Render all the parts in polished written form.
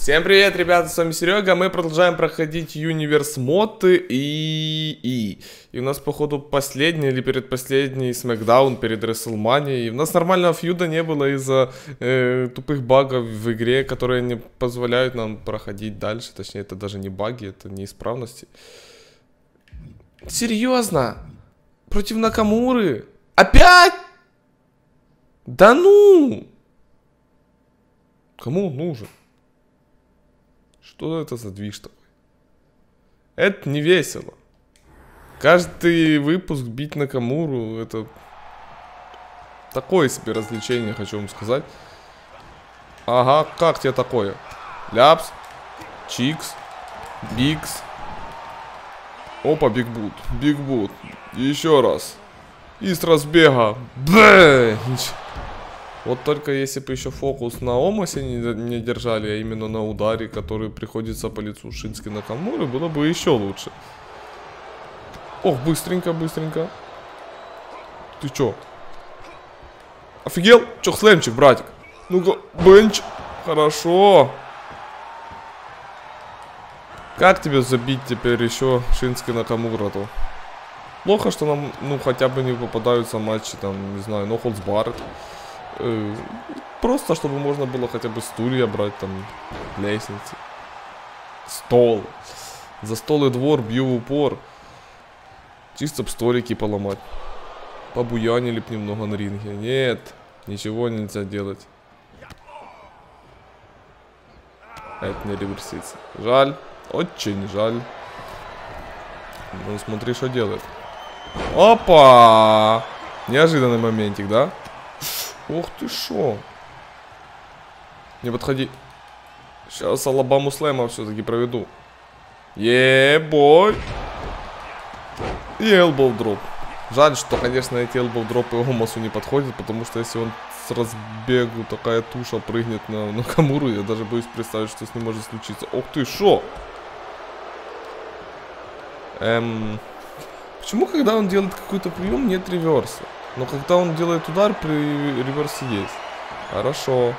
Всем привет, ребята, с вами Серега. Мы продолжаем проходить Universe моды и у нас, походу, последний или предпоследний смакдаун перед WrestleMania. И у нас нормального фьюда не было из-за тупых багов в игре, которые не позволяют нам проходить дальше. Точнее, это даже не баги, это неисправности. Серьезно? Против Накамуры? Опять? Да ну! Кому он нужен? Что это за движ такой? Это не весело. Каждый выпуск бить Накамуру — это такое себе развлечение, хочу вам сказать. Ага, как тебе такое? Ляпс, чикс, бикс. Опа, бигбут, бигбут. Еще раз. И с разбега. Бэнч. Вот только если бы еще фокус на Омасе не держали, а именно на ударе, который приходится по лицу Шински Накамуры, было бы еще лучше. Ох, быстренько, быстренько. Ты чё? Офигел? Чохслэмчик, братик. Ну-ка, бенч. Хорошо. Как тебе забить теперь еще Шински Накамура-то? Плохо, что нам, ну, хотя бы не попадаются матчи, там, не знаю, No Holds Barred. Просто, чтобы можно было хотя бы стулья брать, там, лестницы. Стол. За стол и двор бью в упор. Чисто б столики поломать. Побуянили б немного на ринге. Нет, ничего нельзя делать. Это не реверсится. Жаль, очень жаль. Ну смотри, что делает. Опа! Неожиданный моментик, да? Ох ты шо. Не подходи. Сейчас Алабаму Слэма все-таки проведу. Е-бой. И элбоу дроп. Жаль, что, конечно, эти элбоу дропы Омасу не подходят, потому что если он с разбегу такая туша прыгнет на Накамуру, я даже боюсь представить, что с ним может случиться. Ох ты шо. Почему, когда он делает какой-то прием, нет реверса? Но когда он делает удар, при реверсе есть. Хорошо.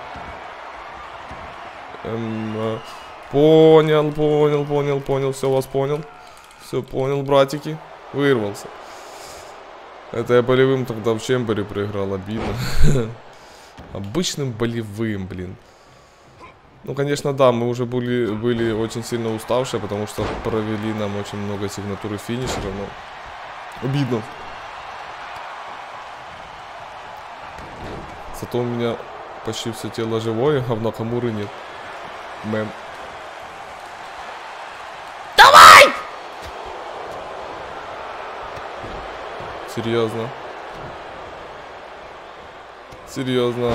Понял. Все, вас понял. Все, понял, братики. Вырвался. Это я болевым тогда в чембере проиграл. Обидно. Обычным болевым, блин. Ну, конечно, да, мы уже были очень сильно уставшие, потому что провели нам очень много сигнатуры финишера, но обидно. Зато у меня почти все тело живое, а в Накамуры нет. Мэм. Давай! Серьезно. Серьезно.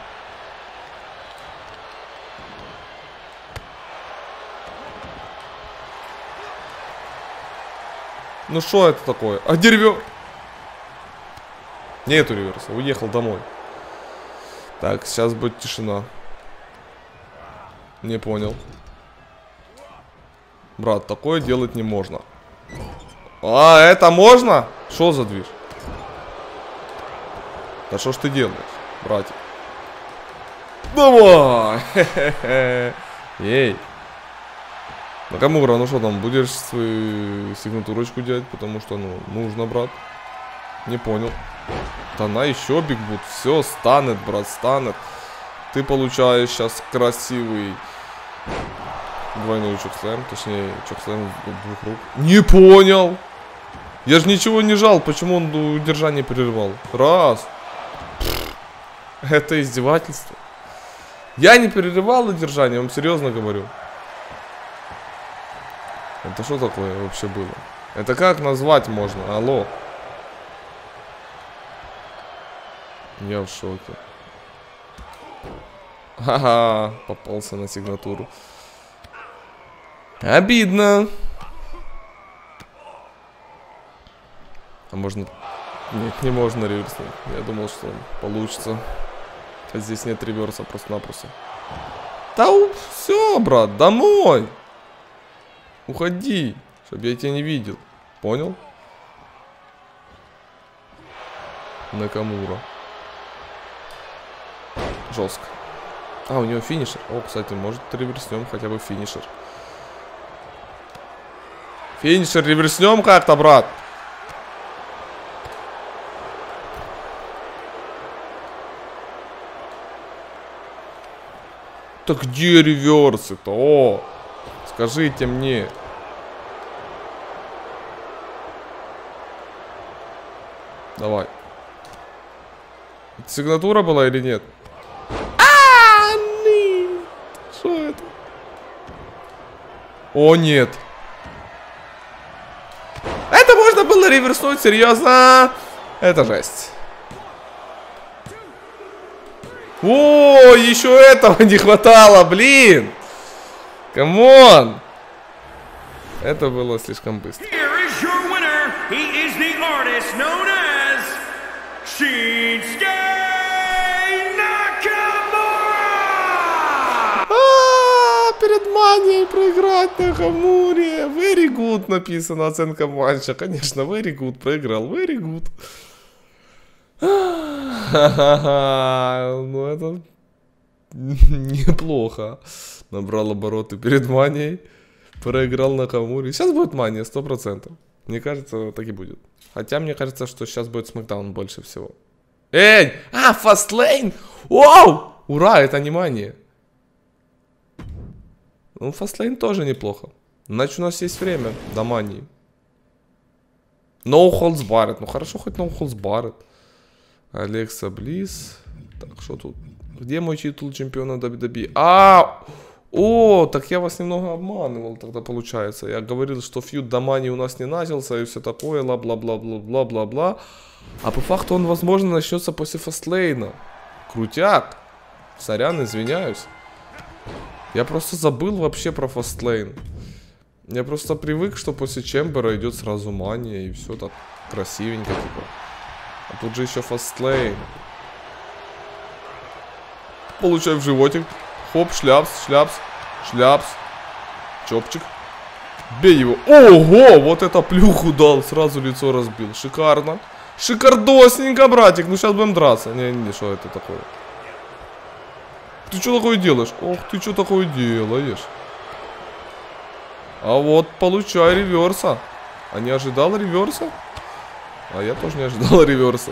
Ну что это такое? А где ревер? Нету реверса, уехал домой. Так, сейчас будет тишина. Не понял. Брат, такое делать не можно. А, это можно? Что за движ? Да что ж ты делаешь, братик? Давай! Ей. Накамура, ну что там, будешь свою сигнатурочку делать? Потому что, ну, нужно, брат. Не понял. Да на еще бигбут. Все, станет, брат, станет. Ты получаешь сейчас красивый двойной чокслэм. Точнее, чокслэм в двух рук. Не понял. Я же ничего не жал. Почему он удержание прервал? Раз. Это издевательство. Я не перерывал удержание, я вам серьезно говорю. Это что такое вообще было? Это как назвать можно? Алло. Я в шоке. Ха-ха, попался на сигнатуру. Обидно. А можно... Нет, не можно реверснуть. Я думал, что получится. А здесь нет реверса, просто-напросто. Да все, брат, домой. Уходи, чтобы я тебя не видел. Понял? Накамура. Жестко. А, у него финишер. О, кстати, может реверснем хотя бы финишер. Финишер реверснем как-то, брат. Так где реверсы-то? О, скажите мне. Давай. Это сигнатура была или нет? Что это? О, нет. Это можно было реверснуть, серьезно? Это жесть. О, еще этого не хватало, блин. Камон. Это было слишком быстро. Перед Манией проиграть Накамуре. Very good написано, оценка матча. Конечно, very good проиграл. Very good. Ну это неплохо. Набрал обороты перед Манией. Проиграл Накамуре. Сейчас будет Мания, 100%. Мне кажется, так и будет. Хотя мне кажется, что сейчас будет Смэкдаун больше всего. Эй! А, Фастлейн! Вау! Ура, это не Мания. Ну, Фастлейн тоже неплохо. Значит, у нас есть время до Мании. No Holds Barred. Ну, хорошо, хоть No Holds Barred. Алекса Близ. Так, что тут? Где мой титул чемпиона WWE? О, так я вас немного обманывал тогда, получается. Я говорил, что фьюд до Мании у нас не начался и все такое, бла-бла-бла-бла-бла-бла. А по факту он, возможно, начнется после Фастлейна. Крутяк. Сорян, извиняюсь. Я просто забыл вообще про Фастлейн. Я просто привык, что после Чембера идет сразу Мания и все так красивенько типа. А тут же еще Фастлейн. Получай в животик. Хоп, шляпс, шляпс, шляпс. Чопчик. Бей его. Ого, вот это плюху дал. Сразу лицо разбил. Шикарно. Шикардосненько, братик. Ну сейчас будем драться. Не, что это такое? Ты что такое делаешь? Ох, ты что такое делаешь? А вот, получай реверса. А не ожидал реверса? А я тоже не ожидал реверса.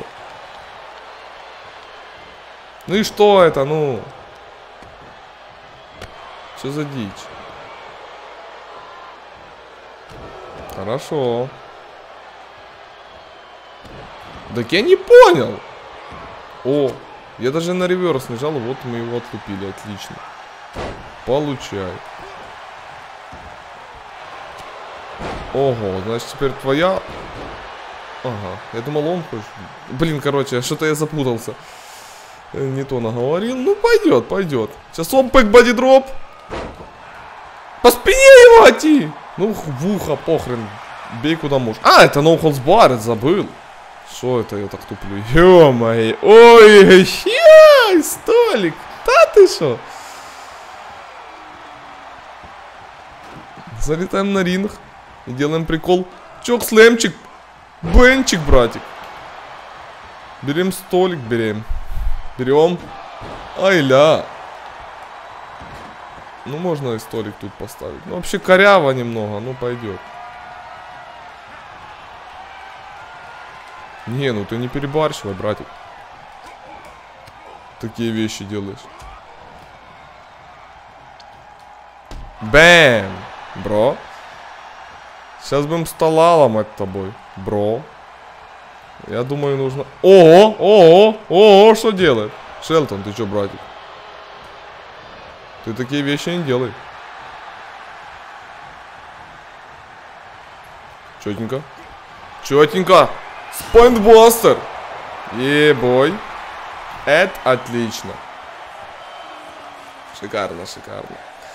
Ну и что это, ну? Что за дичь? Хорошо. Так я не понял. О, я даже на реверс нажал, вот мы его отлупили, отлично. Получай. Ого, значит теперь твоя... Ага, я думал он хочет... Блин, короче, что-то я запутался. Не то наговорил. Ну, пойдет, пойдет. Сейчас омпэк бодидроп. По спине его оти. Ну, в ухо, похрен. Бей куда можешь. А, это No Holds Barred, забыл. Что это я так туплю? Ё-моё. Ой, столик. Да ты шо? Залетаем на ринг. И делаем прикол. Чок, слэмчик. Бенчик, братик. Берем столик, берем. Берем. Ай-ля. Ну, можно и столик тут поставить. Ну, вообще коряво немного, ну пойдет. Не, ну ты не перебарщивай, братик. Такие вещи делаешь. Бэм! Бро. Сейчас будем стола ломать тобой, бро. Я думаю, нужно... Ого, что делает? Шелтон, ты что, братик? Ты такие вещи не делай. Четенько. Четенько. Спайнбастер. Ебой. Это отлично. Шикарно, шикарно.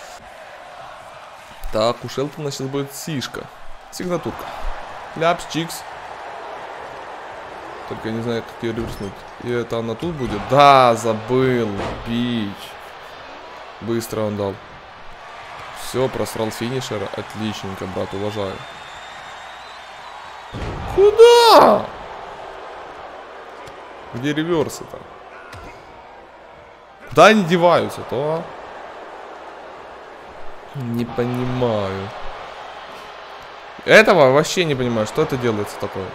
Так, у Шелтона сейчас будет сишка. Сигнатурка. Ляпс, чикс. Только не знаю, как ее реверснуть. И это она тут будет? Да, забыл. Бич. Быстро он дал. Все, просрал финишера. Отличненько, брат, уважаю. Куда? Где реверсы-то? Куда они деваются, то? Не понимаю. Этого вообще не понимаю, что это делается такое.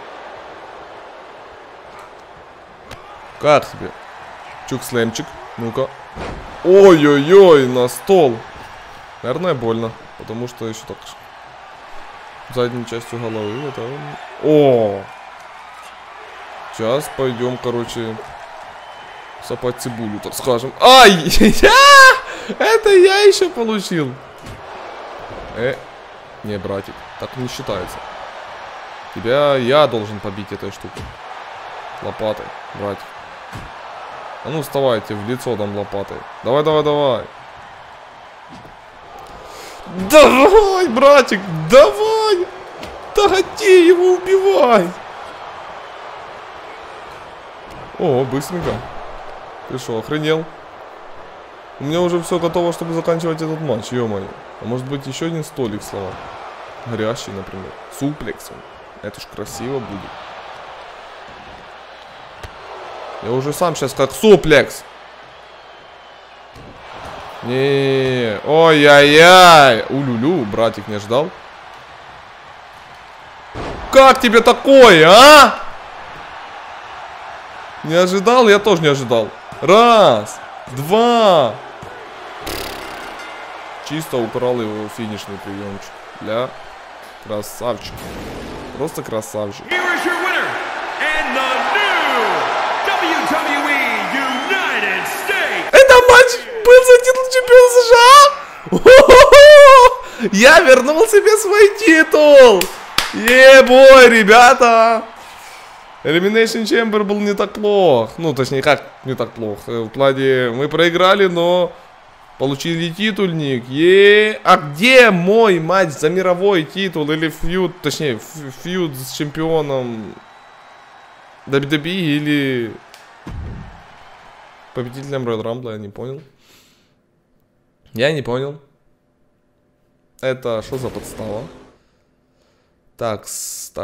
Как тебе? Чук-слэмчик. Ну-ка. Ой-ой-ой, на стол. Наверное, больно. Потому что еще так задней частью головы. Это... О! Сейчас пойдем, короче, сапать цибулю, так скажем. Ай! Это я еще получил. Не, братик, так не считается. Тебя я должен побить этой штукой. Лопатой, братик. А ну вставайте, в лицо дам лопатой. Давай, давай, давай. Давай, братик, давай. Догони его, убивай. О, быстренько. Ты что, охренел? У меня уже все готово, чтобы заканчивать этот матч, ё-моё. А может быть еще один столик сломать? Горящий, например. Суплексом. Это ж красиво будет. Я уже сам сейчас как суплекс. Не, ой-яй-яй. Улюлю, братик не ждал. Как тебе такое, а? Не ожидал? Я тоже не ожидал. Раз, два. Чисто украл его финишный приемчик. Для красавчика. Просто красавчик. Это матч был за титул чемпиона США. Я вернул себе свой титул. Ебой, ребята. Elimination Chamber был не так плох. Ну, точнее, как не так плох. В плане, мы проиграли, но получили титульник. А где мой матч за мировой титул? Или фьюд, точнее, фьюд с чемпионом WWE или победителем Royal Rumble? Я не понял. Я не понял. Это что за подстава? Такс.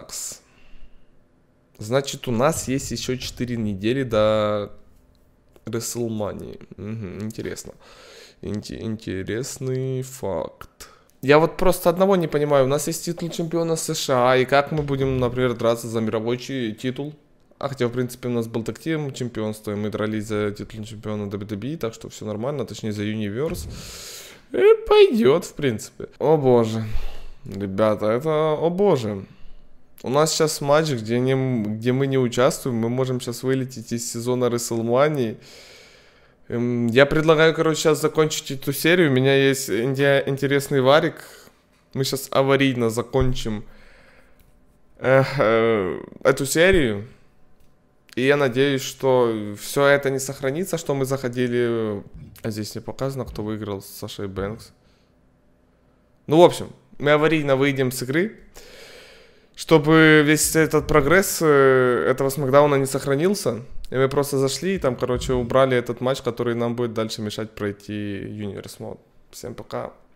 Значит, у нас есть еще 4 недели до WrestleMania. Угу, интересно. Интересный факт. Я вот просто одного не понимаю. У нас есть титул чемпиона США. И как мы будем, например, драться за мировой титул? А хотя, в принципе, у нас был тактим чемпионство. И мы дрались за титул чемпиона WWE. Так что все нормально. Точнее, за Universe. И пойдет, в принципе. О боже. Ребята, это... О боже. У нас сейчас матч, где мы не участвуем. Мы можем сейчас вылететь из сезона WrestleMania. Я предлагаю, короче, сейчас закончить эту серию. У меня есть интересный варик. Мы сейчас аварийно закончим эту серию. И я надеюсь, что все это не сохранится, что мы заходили... А здесь не показано, кто выиграл с Сашей Бэнкс. Ну, в общем, мы аварийно выйдем с игры. Чтобы весь этот прогресс этого смакдауна не сохранился. И мы просто зашли и там, короче, убрали этот матч, который нам будет дальше мешать пройти Universe Mode. Всем пока.